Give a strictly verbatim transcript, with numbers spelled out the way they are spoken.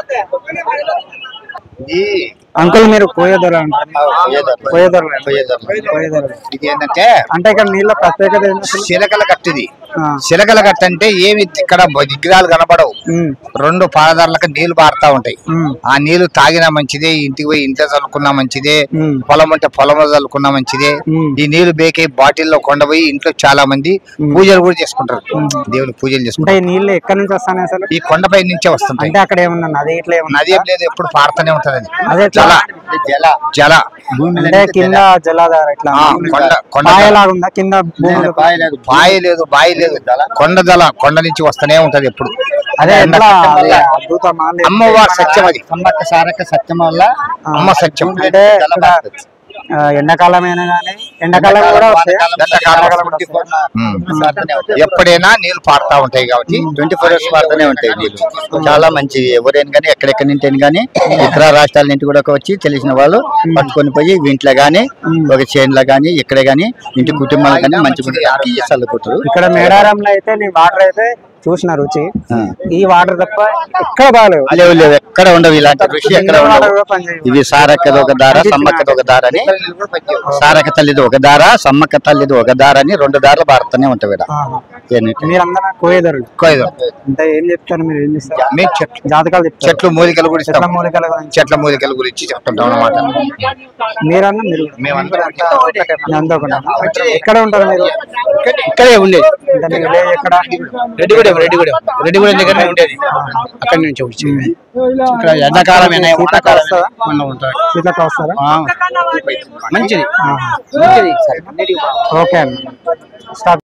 Uncle మీరు పోయేదొర ఇది ఏంటంటే అంటే ఇక్కడ నీళ్ళ ప్రత్యేకత శిలకల కట్టిది. శిలకల కట్ట అంటే ఏమి ఇక్కడ విగ్రహాలు కనపడవు, రెండు పాలదారులకు నీళ్లు పారుతా ఉంటాయి. ఆ నీళ్లు తాగినా మంచిదే, ఇంటికి పోయి ఇంట్లో చల్లుకున్నా మంచిదే, పొలం ఉంటే పొలంలో చల్లుకున్నా మంచిదే. ఈ నీళ్లు బేకై బాటిల్లో కొండపోయి ఇంట్లో చాలా మంది పూజలు కూడా చేసుకుంటారు, దేవుని పూజలు చేసుకుంటారు. నీళ్లు ఎక్కడి నుంచి వస్తాయి అసలు? ఈ కొండపై నుంచే వస్తుంటాయి. అంటే అక్కడ ఏమన్నా నది ఇట్లా నది ఏం లేదు, ఎప్పుడు పారుతూనే ఉంటది. అది అదే జల జల జల అంటే కింద జలాధార ఇట్లా ఉందా కింద? బాయి లేదు, బాయి లేదు, కొండ జల కొండ నుంచి వస్తూనే ఉంటది ఎప్పుడు. అదే అమ్మవారి సత్యం, అది సమ్మక్క సారక్క సత్యం వల్ల అమ్మ సత్యం. అంటే ఎండాకాలమైనా కానీ ఎండాకాలం కూడా ఎప్పుడైనా నీళ్లు పారుతా ఉంటాయి కాబట్టి ట్వంటీ ఫోర్ అవర్స్ పారుతూనే ఉంటాయి నీళ్లు. చాలా మంచిది. ఎవరైనా కానీ ఎక్కడెక్కడి నుంచి కానీ ఇతర రాష్ట్రాల నుంచి కూడా వచ్చి తెలిసిన వాళ్ళు పట్టుకొని పోయి ఇంట్లో గానీ ఒక చేనులో గానీ ఇక్కడే గానీ ఇంటి కుటుంబాలు కానీ మంచిగా చల్లుకుంటారు. ఇక్కడ మేడారంలో అయితే నీ వాటర్ అయితే చూసిన రుచి ఈ వాటర్ తప్ప ఎక్కడ బాగాలేవు. లేవు లేవు ఎక్కడ ఉండవు ఇలాంటి రుచి ఎక్కడ ఉండవు. ఇవి సారక్కది ఒక దార, సమ్మక్కది ఒక దార అని. సారక్క తల్లిది ఒక దార, సమ్మక్క తల్లిది ఒక దార అని రెండు దారులు పారుతూనే ఉంటాయి. మీరందరూ కోయేదారులు అంటే ఏం చెప్తారు మీరు? ఏం చేస్తారు? మేము చెట్లు జాతకాలు చెప్తారు, చెట్లు మూలికల గురించి చెట్ల మూలికల గురించి చెట్ల మూలికల గురించి చెప్తుంటాం అన్నమాట. మీరన్నా మీరు ఎక్కడ ఉంటారు? మీరు ఇక్కడే ఉండేది. ఎక్కడ? రెడ్డిగూడెం రెడ్డిగూడెం రెడ్డిగూడెం దగ్గర ఉండేది. అక్కడి నుంచి వచ్చి ఇక్కడ ఎండాకాలం శీతక వస్తారా? మంచిది. ఓకే అండి.